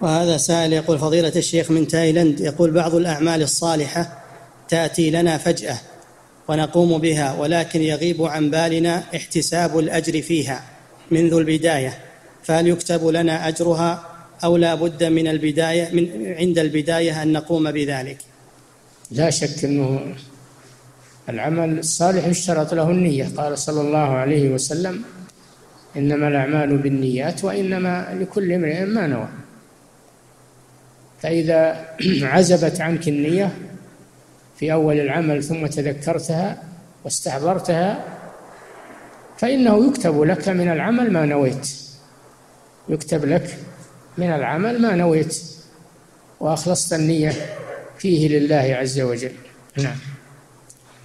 وهذا سائل يقول: فضيلة الشيخ من تايلاند، يقول: بعض الأعمال الصالحة تأتي لنا فجأة ونقوم بها، ولكن يغيب عن بالنا احتساب الأجر فيها منذ البداية، فهل يكتب لنا أجرها أو لا بد من عند البداية أن نقوم بذلك؟ لا شك أنه العمل الصالح يشترط له النية. قال صلى الله عليه وسلم: إنما الأعمال بالنيات وإنما لكل امرئ ما نوى. فإذا عزبت عنك النية في أول العمل ثم تذكرتها واستحضرتها فإنه يكتب لك من العمل ما نويت، يكتب لك من العمل ما نويت وأخلصت النية فيه لله عز وجل. نعم.